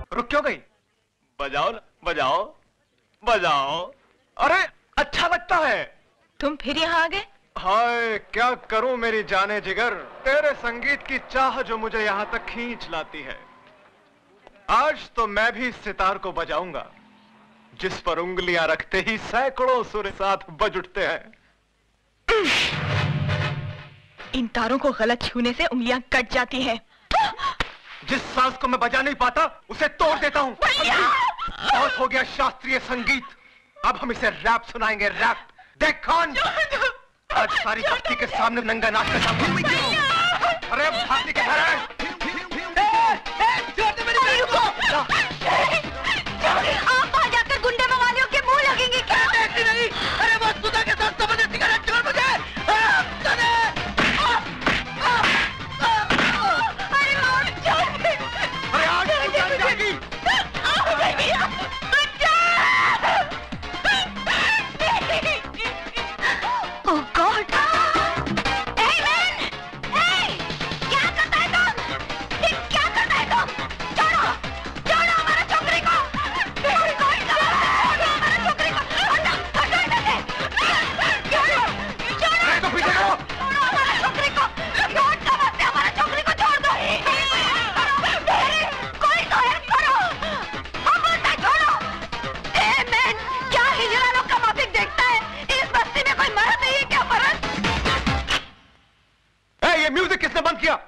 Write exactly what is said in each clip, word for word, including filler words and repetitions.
रुक क्यों गई? बजाओ ना, बजाओ बजाओ। अरे अच्छा लगता है। तुम फिर यहाँ आ गए? हाय क्या करूं मेरी जाने जिगर, तेरे संगीत की चाह जो मुझे यहाँ तक खींच लाती है। आज तो मैं भी इस सितार को बजाऊंगा जिस पर उंगलियां रखते ही सैकड़ों सुर साथ बज उठते हैं। इन तारों को गलत छूने से उंगलियां कट जाती हैं। जिस सांस को मैं बजा नहीं पाता उसे तोड़ देता हूँ। बहुत हो गया शास्त्रीय संगीत, अब हम इसे रैप सुनाएंगे, रैप। देख कौन आज सारी भक्ति के सामने नंगा नाच कर। अरे भाती के घर है। आप आ जाकर गुंडे मवालियों के मुंह लगेंगे क्या? नहीं, अरे वो सुधा के साथ समझे सिगरेट छोड़ मुझे। अरे आज जान जाएगी। Oh God! Hey man! Hey! क्या करता है तुम? ये क्या करता है तुम? छोड़ो! छोड़ो हमारे छोकरी को! छोड़ो हमारे छोकरी को! हटो! हटो इधर से! छोड़ो! छोड़ो! तो पीछे करो! छोड़ो हमारे छोकरी को! छोड़ दो मत हमारे छोकरी को छोड़ दो! कोई तो हेल्प करो! हम बोलते छोड़ो! Hey man! क्या हिजड़ा लोग का माफिक देखता है? इस बस्ती में कोई मर्द नहीं है क्या मर्द? ए, ये म्यूजिक किसने बंद किया?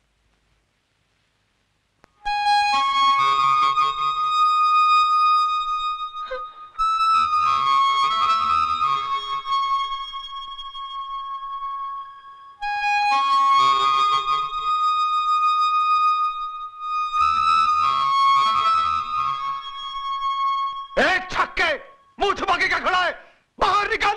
ए, छक्के! मुंह छुपा के क्या खड़ा है? बाहर निकल!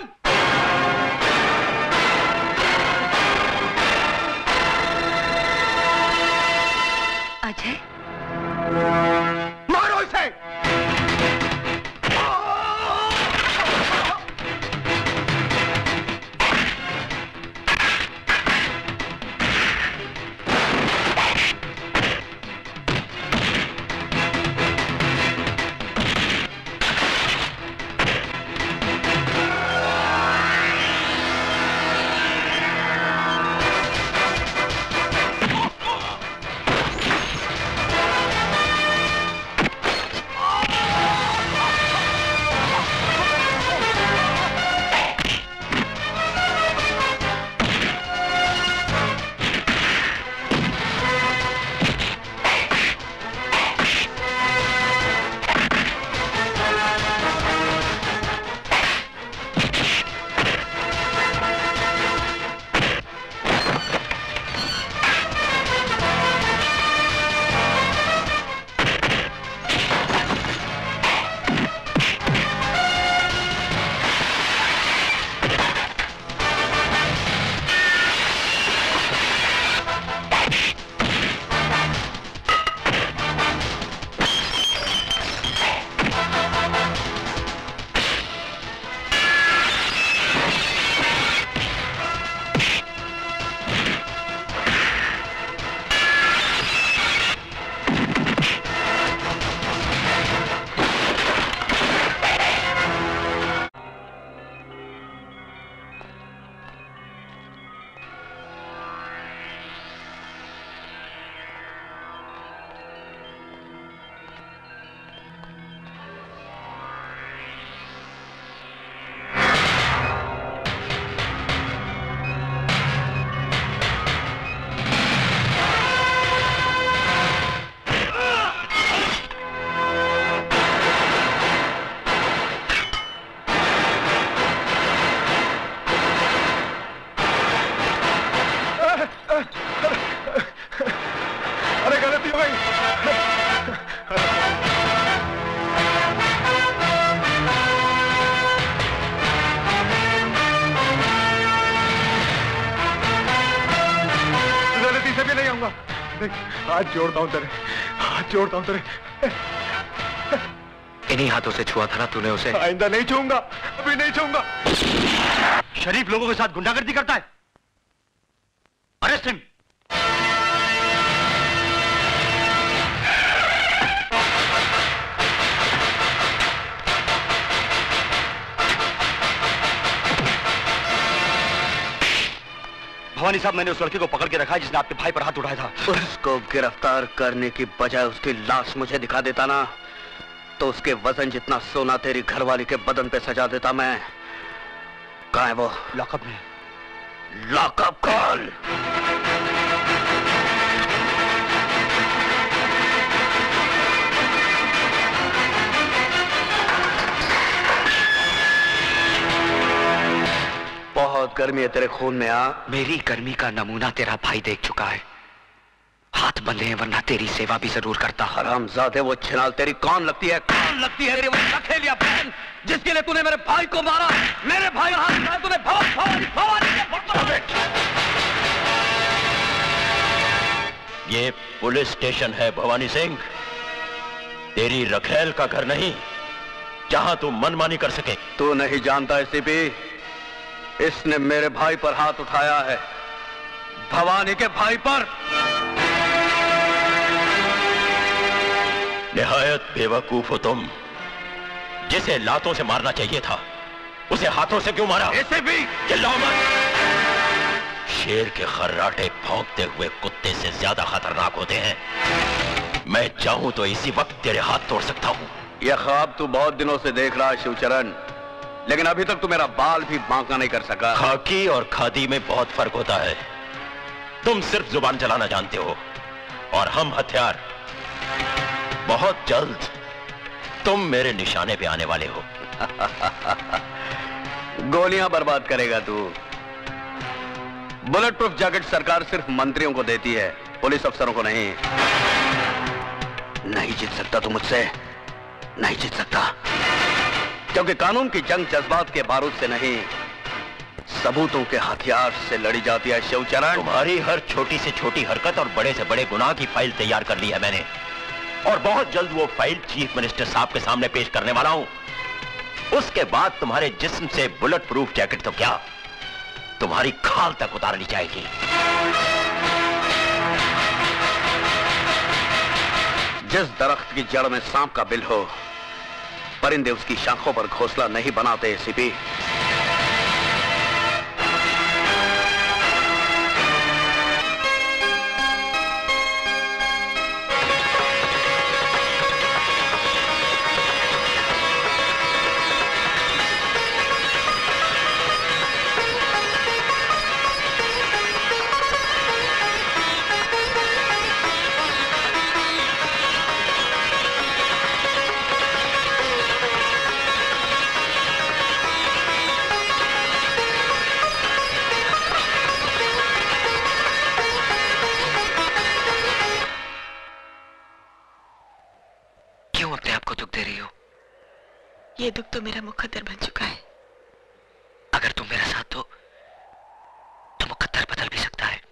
अजय? मारो इसे! हाथ जोड़ता हूं तेरे, हाथ जोड़ता हूं तेरे। इन्हीं हाथों से छुआ था ना तूने उसे? आइंदा नहीं छूऊंगा, अभी नहीं छूऊंगा। शरीफ लोगों के साथ गुंडागर्दी करता है, अरेस्ट हिम। भवानी साहब, मैंने उस लड़के को पकड़ के रखा है जिसने आपके भाई पर हाथ उठाया था। उसको गिरफ्तार करने की बजाय उसकी लाश मुझे दिखा देता ना, तो उसके वजन जितना सोना तेरी घरवाली के बदन पे सजा देता मैं। कहाँ है वो? लॉकअप में। Lockup call. बहुत गर्मी है तेरे खून में। आ, मेरी गर्मी का नमूना तेरा भाई देख चुका है। हाथ बंधे हैं, वरना तेरी सेवा भी जरूर करता। हरामजादे, वो छिनाल तेरी कौन लगती है? कौन लगती है तेरी वो लखेलिया बहन, जिसके लिए तूने मेरे भाई को मारा? मेरे भाई का हाथ उठाया तूने। भवानी भवानी भवानी। ये पुलिस स्टेशन है भवानी सिंह, तेरी रखेल का घर नहीं जहां तू मनमानी कर सके। तू नहीं जानता एसीपी, इसने मेरे भाई पर हाथ उठाया है, भवानी के भाई पर। निहायत बेवकूफ हो तुम। जिसे लातों से मारना चाहिए था उसे हाथों से क्यों मारा? एसीपी चिल्लाओ मत। शेर के खर्राटे भौंकते हुए कुत्ते से ज्यादा खतरनाक होते हैं। मैं चाहूं तो इसी वक्त तेरे हाथ तोड़ सकता हूं। यह ख्वाब तू बहुत दिनों से देख रहा है शिवचरण, लेकिन अभी तक तू मेरा बाल भी बांका नहीं कर सका। खाकी और खादी में बहुत फर्क होता है। तुम सिर्फ जुबान चलाना जानते हो और हम हथियार। बहुत जल्द तुम मेरे निशाने पे आने वाले हो। गोलियां बर्बाद करेगा तू। बुलेट प्रूफ जैकेट सरकार सिर्फ मंत्रियों को देती है, पुलिस अफसरों को नहीं। नहीं जीत सकता तू मुझसे, नहीं जीत सकता, क्योंकि कानून की जंग जज्बात के बारूद से नहीं, सबूतों के हथियार से लड़ी जाती है शिवचरण। तुम्हारी हर छोटी से छोटी हरकत और बड़े से बड़े गुनाह की फाइल तैयार कर ली है मैंने, और बहुत जल्द वो फाइल चीफ मिनिस्टर साहब के सामने पेश करने वाला हूं। उसके बाद तुम्हारे जिस्म से बुलेट प्रूफ जैकेट तो क्या, तुम्हारी खाल तक उतार ली जाएगी। जिस दरख्त की जड़ में सांप का बिल हो, परिंदे उसकी शाखों पर घोंसला नहीं बनाते एसीपी। ये दुख तो मेरा मुकद्दर बन चुका है। अगर तुम मेरा साथ दो तो मुकद्दर बदल भी सकता है।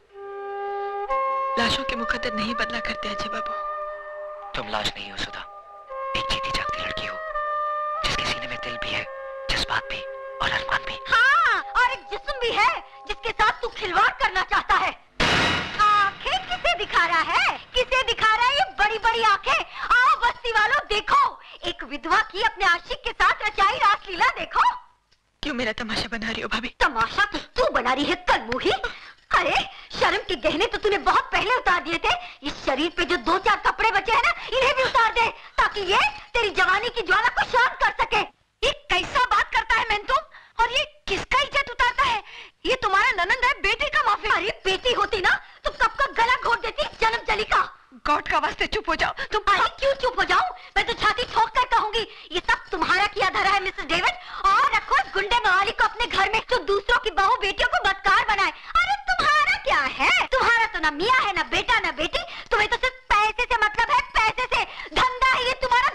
लाशों के मुकद्दर नहीं बदला करते अजय बाबू। तुम लाश नहीं हो सुधा, एक जीती जागती लड़की हो जिसके सीने में दिल भी है, जज्बात भी और अरमान भी। हाँ, और एक जिस्म भी है जिसके साथ तू खिलवाड़ करना चाहता है। आंखें किसे दिखा रहा है? किसे दिखा रहा है ये बड़ी बड़ी आंखें? आओ बस्ती वालों देखो, एक विधवा की अपने आशिक के साथ रचाई रासलीला देखो। क्यों मेरा तमाशा बना रही हो भाभी? तमाशा तो तू बना रही है कलमुही। अरे शर्म के गहने तो तूने बहुत पहले उतार दिए थे। इस शरीर पे जो दो चार कपड़े बचे हैं ना, इन्हें भी उतार दे, ताकि ये तेरी जवानी की ज्वाला को शांत कर सके। ये कैसा बात करता है मैं तुम? और ये किसका इज्जत उतारता है? ये तुम्हारा ननंद है, बेटी का माफी। अरे बेटी होती ना तो कब का गला घोट देती जन्म जली का। गॉड का वास्ते चुप हो जाओ तुम। अरे क्यों चुप हो जाऊं? मैं तो छाती ठोक कर कहूंगी, ये सब तुम्हारा किया धरा है मिसेस डेविड। और रखो इस गुंडे मवाली को अपने घर में जो दूसरों की बहू बेटियों को बदकार बनाए। अरे तुम्हारा क्या है? तुम्हारा तो ना मियाँ है, ना बेटा, ना बेटी। तुम्हें तो सिर्फ पैसे से मतलब है, पैसे से। धंधा है ये तुम्हारा,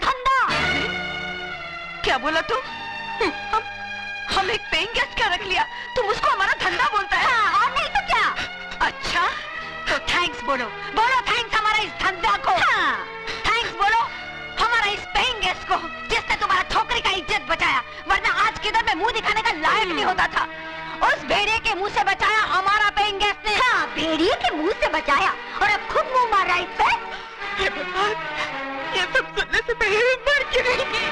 धंधा। क्या बोला तुम? हम हम एक पेइंग गेस्ट क्या रख लिया, तुम उसको हमारा धंधा बोलता है? हाँ, और नहीं तो क्या। अच्छा तो थैंक्स बोलो, बोलो थैंक्स हमारा इस धंधा को। हाँ, थैंक्स बोलो हमारा इस पेइंग गेस्ट को, जिसने तुम्हारा छोकरी का इज्जत बचाया, वरना आज किधर में मुंह दिखाने का लायक नहीं होता था। उस भेड़िए के मुंह से बचाया हमारा पेइंग गेस्ट ने। हाँ, भेड़िए के मुंह से बचाया और अब खुद मुंह मार रहा है इस पे। ये सब सुनने से पहले मर क्यों नहीं?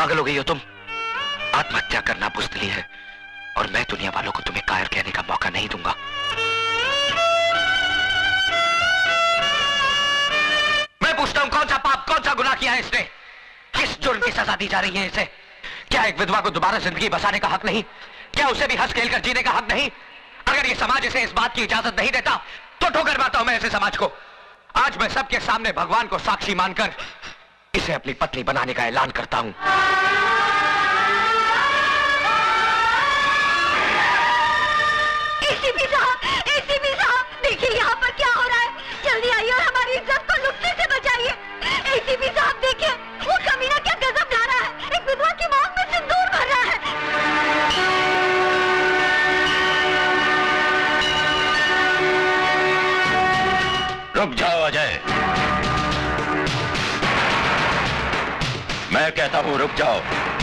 पागल हो गई हो तुम? आत्महत्या करना बुज़दिली है और मैं दुनिया वालों को तुम्हें कायर कहने का मौका नहीं दूंगा। मैं पूछता हूं, कौन सा पाप, कौन सा गुनाह किया है इसने? किस जुर्म की सजा दी जा रही है इसे? क्या एक विधवा को दोबारा जिंदगी बसाने का हक नहीं? क्या उसे भी हंस खेल कर जीने का हक नहीं? अगर ये समाज इसे इस बात की इजाजत नहीं देता तो ठोकर मारता हूं मैं ऐसे समाज को। आज मैं सबके सामने भगवान को साक्षी मानकर इसे अपनी पत्नी बनाने का ऐलान करता हूं। एसीपी साहब, एसीपी साहब, देखिए यहाँ पर क्या हो रहा है। जल्दी आइए और हमारी इज्जत को लुटने से बचाइए। एसीपी साहब देखिए, वो कमीना क्या गजब ढा रहा है। एक विधवा की मांग में सिंदूर भर रहा है। रुक जाओ अजय, मैं कहता हूं रुक जाओ।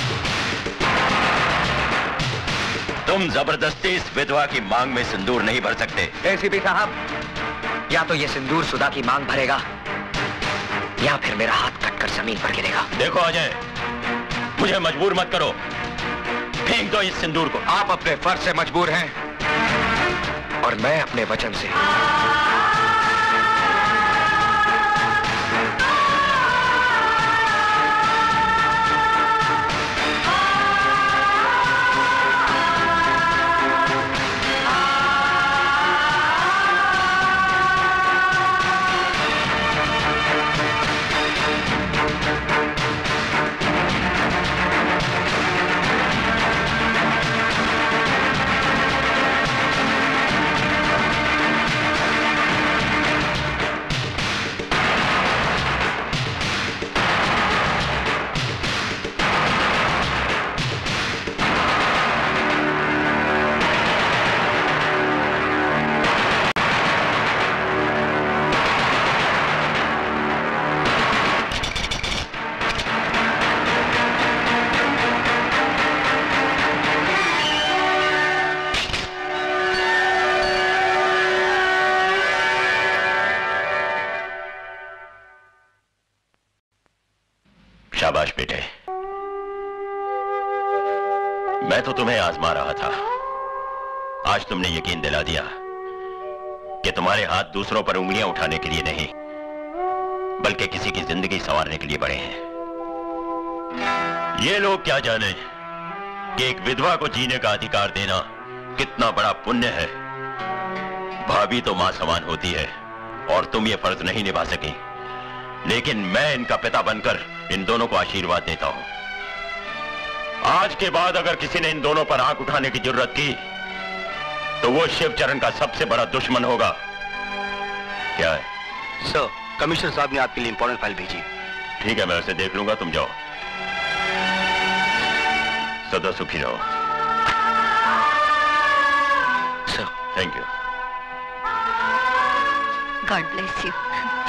तुम जबरदस्ती इस विधवा की मांग में सिंदूर नहीं भर सकते। एसीपी साहब, या तो ये सिंदूर सुधा की मांग भरेगा या फिर मेरा हाथ कटकर जमीन पर गिरेगा। देखो अजय, मुझे मजबूर मत करो, फेंक दो इस सिंदूर को। आप अपने फर्ज से मजबूर हैं और मैं अपने वचन से। शाबाश बेटे, मैं तो तुम्हें आजमा रहा था। आज तुमने यकीन दिला दिया कि तुम्हारे हाथ दूसरों पर उंगलियां उठाने के लिए नहीं, बल्कि किसी की जिंदगी संवारने के लिए बड़े हैं। ये लोग क्या जाने कि एक विधवा को जीने का अधिकार देना कितना बड़ा पुण्य है। भाभी तो मां समान होती है और तुम ये फर्ज नहीं निभा सकी, लेकिन मैं इनका पिता बनकर इन दोनों को आशीर्वाद देता हूं। आज के बाद अगर किसी ने इन दोनों पर आंख उठाने की जरूरत की तो वो शिवचरण का सबसे बड़ा दुश्मन होगा। क्या है? सर, कमिश्नर साहब ने आपके लिए इंपॉर्टेंट फाइल भेजी। ठीक है, मैं उसे देख लूंगा, तुम जाओ। सदा सुखी रहो। Sir, thank you. God bless you.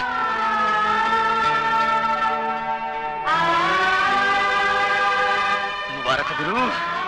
मुबारक हो गुरु।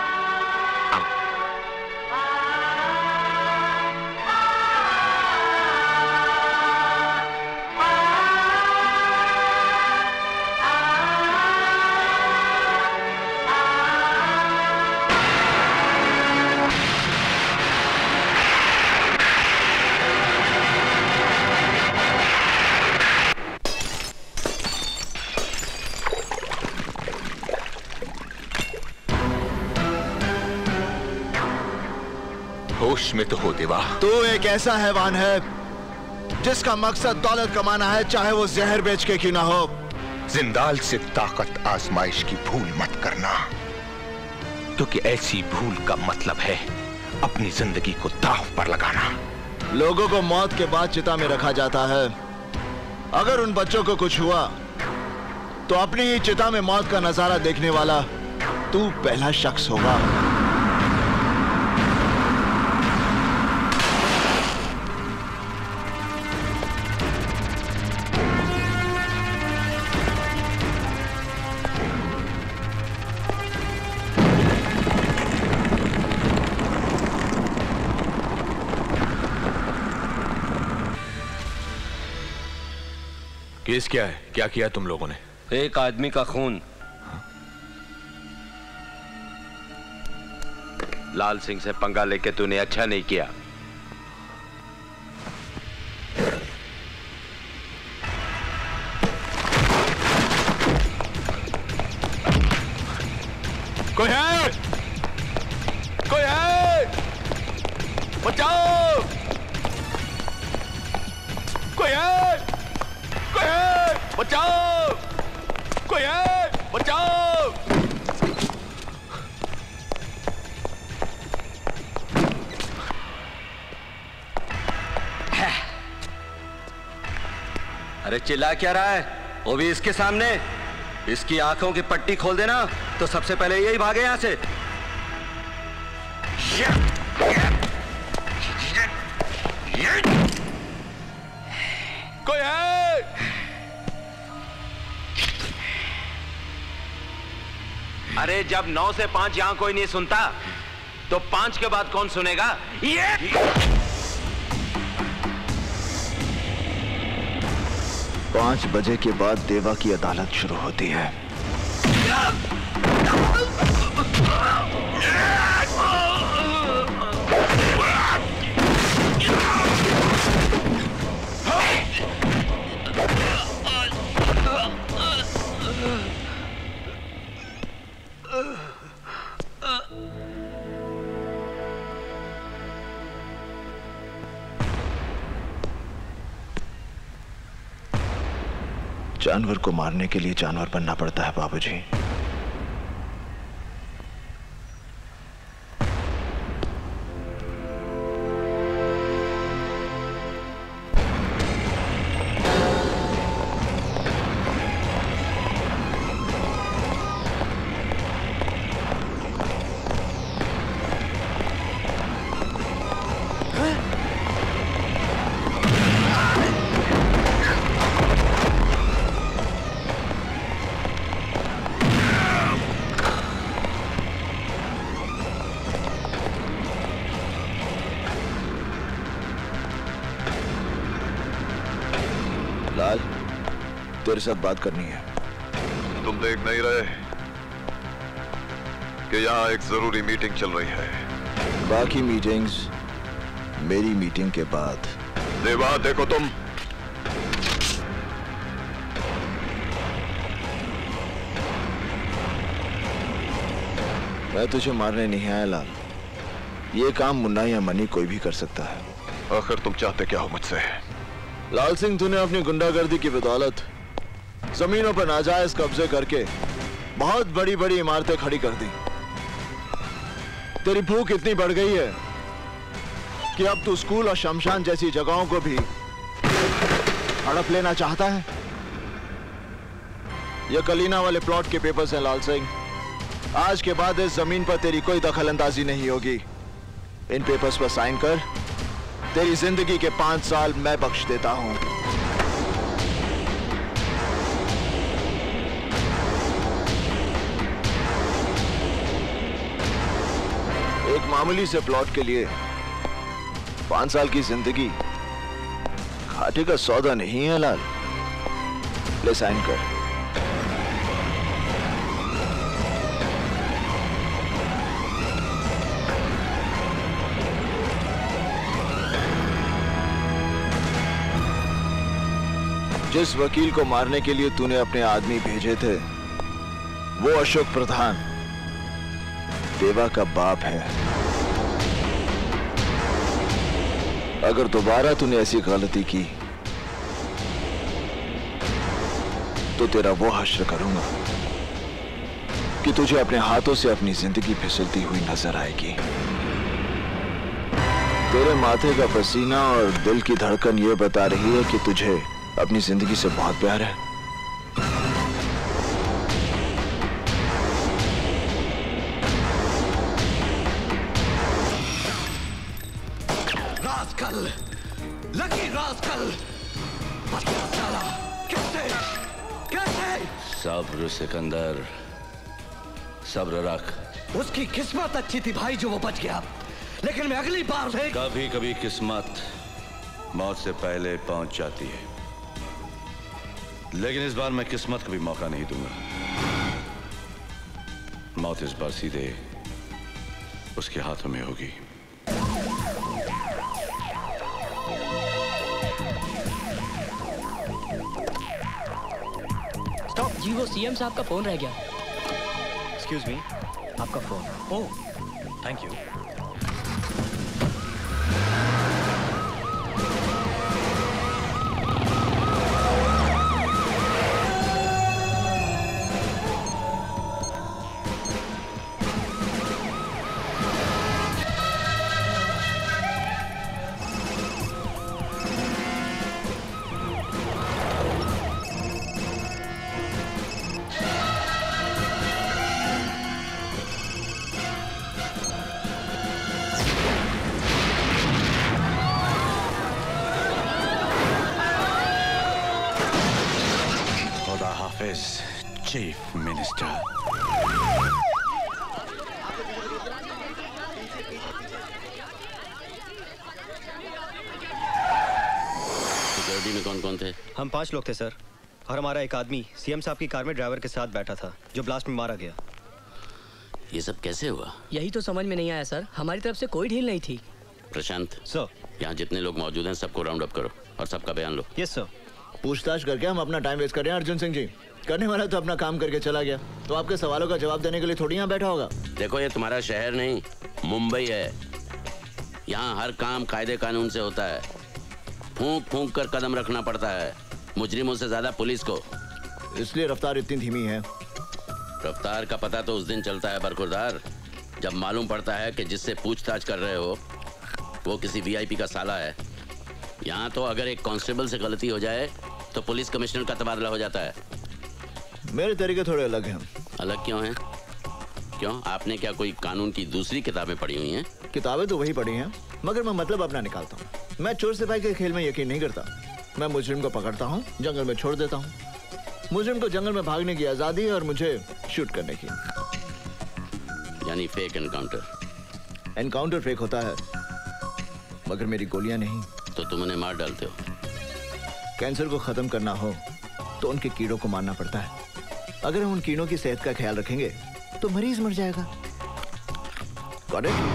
होश में तो हो देवा। तू एक ऐसा हैवान है जिसका मकसद दौलत कमाना है, चाहे वो जहर बेच के क्यों ना हो। जिंदाल से ताकत आजमाइश की भूल मत करना, क्योंकि ऐसी भूल का मतलब है अपनी जिंदगी को दांव पर लगाना। लोगों को मौत के बाद चिता में रखा जाता है। अगर उन बच्चों को कुछ हुआ तो अपनी ही चिता में मौत का नजारा देखने वाला तू पहला शख्स होगा। केस क्या है? क्या किया तुम लोगों ने? एक आदमी का खून। लाल सिंह से पंगा लेके तूने अच्छा नहीं किया। कोई है? कोई है? बचाओ! कोई है? कोई है? बचाओ! कोई है? बचाओ! अरे चिल्ला क्या रहा है? वो भी इसके सामने। इसकी आंखों की पट्टी खोल देना तो सबसे पहले यही भागे यहां से। कोई है? अरे जब नौ से पांच यहां कोई नहीं सुनता तो पांच के बाद कौन सुनेगा? ये पांच बजे के बाद देवा की अदालत शुरू होती है। जानवर को मारने के लिए जानवर बनना पड़ता है बाबूजी। लाल, तेरे साथ बात करनी है। तुम देख नहीं रहे कि यहाँ एक जरूरी मीटिंग चल रही है? बाकी मीटिंग्स मेरी मीटिंग के बाद। देवा, देखो तुम। मैं तुझे मारने नहीं आया लाल। ये काम मुन्ना या मनी कोई भी कर सकता है। आखिर तुम चाहते क्या हो मुझसे? लाल सिंह, तूने अपनी गुंडागर्दी की बदौलत जमीनों पर नाजायज कब्जे करके बहुत बड़ी बड़ी इमारतें खड़ी कर दी। तेरी भूख इतनी बढ़ गई है कि अब तू स्कूल और शमशान जैसी जगहों को भी हड़प लेना चाहता है। ये कलीना वाले प्लॉट के पेपर्स हैं लाल सिंह। आज के बाद इस जमीन पर तेरी कोई दखल अंदाजी नहीं होगी। इन पेपर्स पर साइन कर। तेरी जिंदगी के पांच साल मैं बख्श देता हूं। एक मामूली से प्लॉट के लिए पांच साल की जिंदगी घाटे का सौदा नहीं है लाल। ले साइन कर। जिस वकील को मारने के लिए तूने अपने आदमी भेजे थे वो अशोक प्रधान देवा का बाप है। अगर दोबारा तूने ऐसी गलती की तो तेरा वो हश्र करूंगा कि तुझे अपने हाथों से अपनी जिंदगी फिसलती हुई नजर आएगी। तेरे माथे का पसीना और दिल की धड़कन ये बता रही है कि तुझे अपनी जिंदगी से बहुत प्यार है। रास्कल, लकी रास्कल, साला, कैसे कैसे? सब्र सिकंदर, सब्र रख। उसकी किस्मत अच्छी थी भाई जो वो बच गया, लेकिन मैं अगली बार से कभी कभी किस्मत मौत से पहले पहुंच जाती है, लेकिन इस बार मैं किस्मत को भी मौका नहीं दूंगा। मौत इस बार सीधे उसके हाथों में होगी। स्टॉप जी, वो सीएम साहब का फोन रह गया। एक्सक्यूज मी, आपका phone. Oh, thank you. Chief minister. Security में कौन कौन थे? हम पांच लोग थे सर, और हमारा एक आदमी सीएम साहब की कार में ड्राइवर के साथ बैठा था जो ब्लास्ट में मारा गया। ये सब कैसे हुआ? यही तो समझ में नहीं आया सर, हमारी तरफ से कोई ढील नहीं थी। प्रशांत सर, यहाँ जितने लोग मौजूद हैं सबको राउंड अप करो और सबका बयान लो। Yes sir. पूछताछ करके हम अपना टाइम वेस्ट कर रहे हैं अर्जुन सिंह जी। करने वाला तो अपना काम करके चला गया, तो आपके सवालों का जवाब देने के लिए थोड़ी यहाँ बैठा होगा। देखो, ये तुम्हारा शहर नहीं मुंबई है। यहाँ हर काम कायदे कानून से होता है। फूंक फूंक कर कदम रखना पड़ता है, मुजरिमों से ज्यादा पुलिस को। इसलिए रफ्तार इतनी धीमी है। रफ्तार का पता तो उस दिन चलता है बरखुरदार, जब मालूम पड़ता है कि जिससे पूछताछ कर रहे हो वो किसी वीआईपी का साला है। यहाँ तो अगर एक कांस्टेबल से गलती हो जाए तो पुलिस कमिश्नर का तबादला हो जाता है। मेरे तरीके थोड़े अलग हैं। अलग क्यों हैं? क्यों, आपने क्या कोई कानून की दूसरी किताबें पढ़ी हुई हैं? किताबें तो वही पढ़ी हैं, मगर मैं मतलब अपना निकालता हूँ। मैं चोर सिपाही के खेल में यकीन नहीं करता। मैं मुजरिम को पकड़ता हूँ, जंगल में छोड़ देता हूँ। मुजरिम को जंगल में भागने की आजादी है और मुझे शूट करने की। यानी फेक एनकाउंटर। एनकाउंटर फेक होता है, मगर मेरी गोलियां नहीं। तो तुम उन्हें मार डालते हो। कैंसर को खत्म करना हो तो उनके कीड़ों को मारना पड़ता है। अगर हम उन कीड़ों की सेहत का ख्याल रखेंगे तो मरीज मर जाएगा। Got it?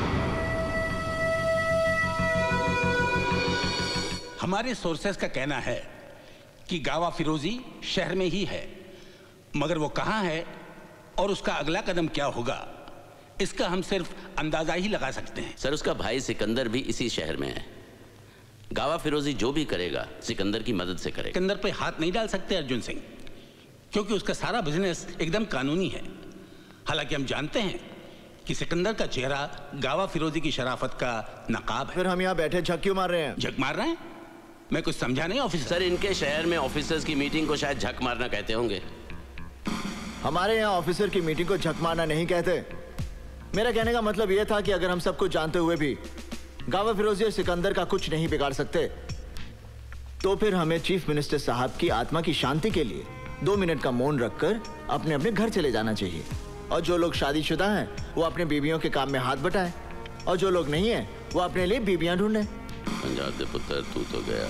हमारे सोर्सेस का कहना है कि गावा फिरोजी शहर में ही है, मगर वो कहां है और उसका अगला कदम क्या होगा इसका हम सिर्फ अंदाजा ही लगा सकते हैं। सर, उसका भाई सिकंदर भी इसी शहर में है। गावा फिरोजी जो भी करेगा सिकंदर की मदद से करेगा। सिकंदर पे हाथ नहीं डाल सकते अर्जुन सिंह, क्योंकि उसका सारा बिजनेस एकदम कानूनी है। हालांकि हम जानते हैं कि सिकंदर का चेहरा गावा फिरोजी की शराफत का नकाब है। फिर हम यहाँ बैठे झक क्यों मार रहे हैं? झक मार रहे हैं? मैं कुछ समझा नहीं ऑफिसर। सर, इनके शहर में ऑफिसर्स की मीटिंग को शायद झक मारना कहते होंगे। हमारे यहाँ ऑफिसर की मीटिंग को झक मारना नहीं कहते। मेरा कहने का मतलब यह था कि अगर हम सब कुछ जानते हुए भी गावा फिरोजी और सिकंदर का कुछ नहीं बिगाड़ सकते, तो फिर हमें चीफ मिनिस्टर साहब की आत्मा की शांति के लिए दो मिनट का मौन रखकर अपने अपने घर चले जाना चाहिए। और जो लोग शादीशुदा हैं वो अपने बीवियों के काम में हाथ बटाएं, और जो लोग नहीं हैं वो अपने लिए बीबियां ढूंढें। पंजाब दे पुत्र, तू तो गया।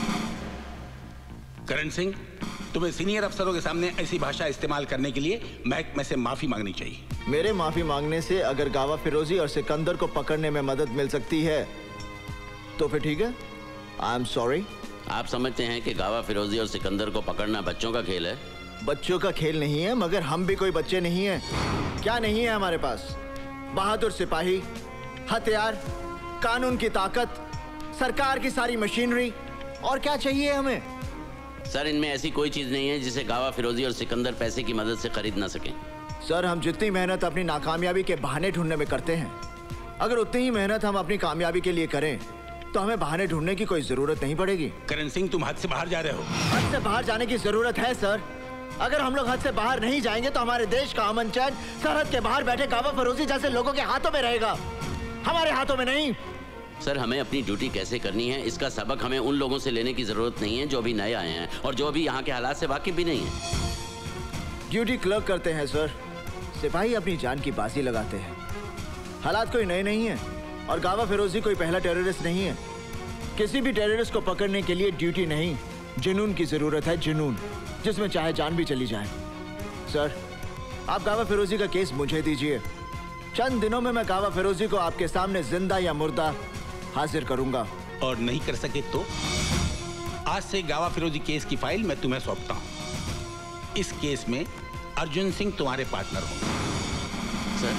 करण सिंह, तुम्हें सीनियर अफसरों के सामने ऐसी भाषा इस्तेमाल करने के लिए महकमे से माफी मांगनी चाहिए। मेरे माफी मांगने से अगर गावा फिरोजी और सिकंदर को पकड़ने में मदद मिल सकती है तो फिर ठीक है। I am sorry. आप समझते हैं कि गावा फिरोजी और सिकंदर को पकड़ना बच्चों का खेल है? बच्चों का खेल नहीं है, मगर हम भी कोई बच्चे नहीं हैं। क्या नहीं है हमारे पास? बहादुर सिपाही, हथियार, कानून की ताकत, सरकार की सारी मशीनरी, और क्या चाहिए हमें? सर, इनमें ऐसी कोई चीज नहीं है जिसे गावा फिरोजी और सिकंदर पैसे की मदद से खरीद ना सकें। सर, हम जितनी मेहनत अपनी नाकामयाबी के बहाने ढूंढने में करते हैं, अगर उतनी ही मेहनत हम अपनी कामयाबी के लिए करें तो हमें बहाने ढूंढने की कोई जरूरत नहीं पड़ेगी। करण सिंह, तुम हद से बाहर जा रहे हो। हद से बाहर जाने की जरूरत है सर। अगर हम लोग हद से बाहर नहीं जाएंगे तो हमारे देश का अमन चैन सरहद के बाहर बैठे गावा फिरोजी जैसे लोगों के हाथों में रहेगा, हमारे हाथों में नहीं। सर, हमें अपनी ड्यूटी कैसे करनी है इसका सबक हमें उन लोगों से लेने की जरूरत नहीं है जो अभी नए आए हैं और जो अभी यहाँ के हालात से वाकिफ भी नहीं है। ड्यूटी क्लर्क करते हैं सर, सिपाही अपनी जान की बाजी लगाते हैं। हालात कोई नए नहीं है और गावा फिरोजी कोई पहला टेररिस्ट नहीं है। किसी भी टेररिस्ट को पकड़ने के लिए ड्यूटी नहीं, जुनून की जरूरत है। जुनून जिसमें चाहे जान भी चली जाए। सर, आप गावा फिरोजी का केस मुझे दीजिए, चंद दिनों में मैं गावा फिरोजी को आपके सामने जिंदा या मुर्दा हाजिर करूंगा। और नहीं कर सके तो आज से गावा फिरोजी केस की फाइल मैं तुम्हें सौंपता हूं। इस केस में अर्जुन सिंह तुम्हारे पार्टनर होंगे। सर,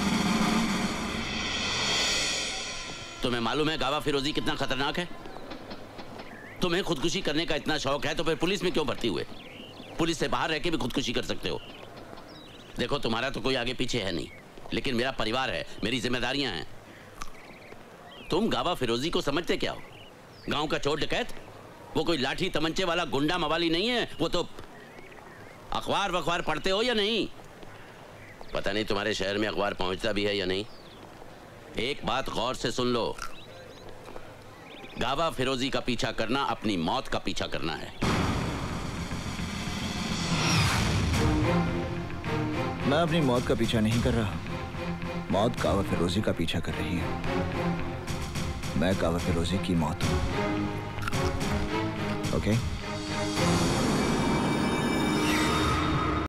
तुम्हें मालूम है गावा फिरोजी कितना खतरनाक है? तुम्हें खुदकुशी करने का इतना शौक है तो फिर पुलिस में क्यों भर्ती हुए? पुलिस से बाहर रह के भी खुदकुशी कर सकते हो। देखो, तुम्हारा तो कोई आगे पीछे है नहीं, लेकिन मेरा परिवार है, मेरी जिम्मेदारियां हैं। तुम गावा फिरोजी को समझते क्या हो? गांव का चोर डकैत? वो कोई लाठी तमंचे वाला गुंडा मवाली नहीं है। वो तो अखबार वखबार पढ़ते हो या नहीं? पता नहीं तुम्हारे शहर में अखबार पहुंचता भी है या नहीं। एक बात गौर से सुन लो, गावा फिरोजी का पीछा करना अपनी मौत का पीछा करना है। मैं अपनी मौत का पीछा नहीं कर रहा, मौत गावा फिरोजी का पीछा कर रही है। मैं गावा फिरोजी की मौत हूं। ओके?